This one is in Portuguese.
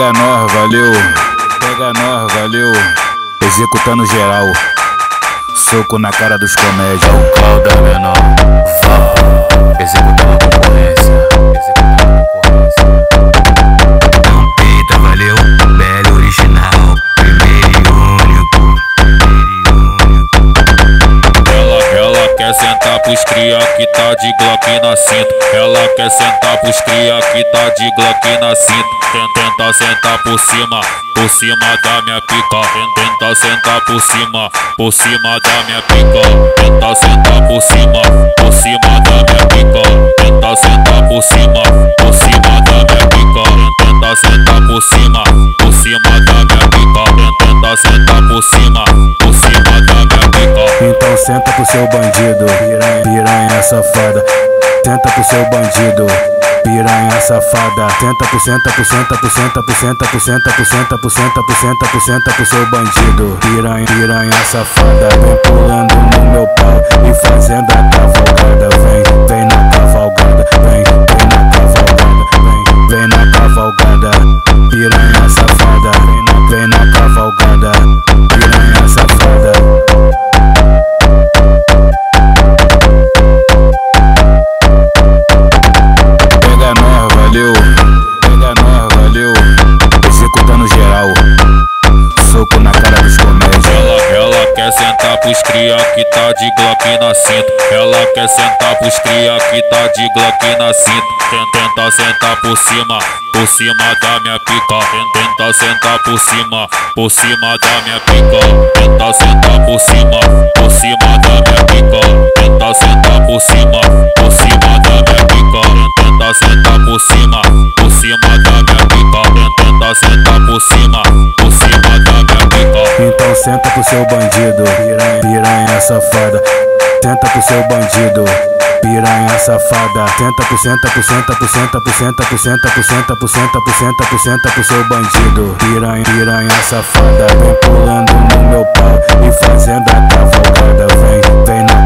Pega nós, valeu. Pega nós, valeu. Executando geral. Soco na cara dos comédia. O calda menor. Executando a concorrência. Não peita, valeu. Velho original. Primeiro e único. Ela quer sentar pros cria que tá de Glock na cinta. Ela quer sentar pros cria que tá de Glock na cinta. Tenta sentar por cima da minha pica. Tenta sentar por cima da minha pica. Tenta sentar por cima da minha pica. Tenta sentar por cima da minha pica. Tenta sentar por cima da minha pica. Tenta sentar por cima da minha pica. Então senta pro seu bandido, piranha safada. Senta pro seu bandido, piranha safada. Senta pro seu bandido, piranha safada. Vem pulando no meu pau e fazendo a cavalgada. Vem na cavalgada, vem na cavalgada, vem na cavalgada. Piranha safada, vem na cavalgada, piranha safada. Pega nós, valeu. Pega nós, valeu. Executando geral. Soco na cara dos comédia. Ela quer sentar pros cria que tá de Glock na cinta. Ela quer sentar pros cria que tá de Glock na cinta. Tenta sentar por cima da minha pica. Tenta sentar por cima da minha pica. Tenta sentar por cima da minha pica. Tenta sentar por cima da minha pica. Tenta sentar por cima da minha pica. Tenta sentar por cima da minha pica. Então senta pro seu bandido, piranha safada. Senta pro seu bandido, piranha safada. Senta pro seu bandido, piranha safada. Vem pulando no meu pau e fazendo a cavalgada. Vem na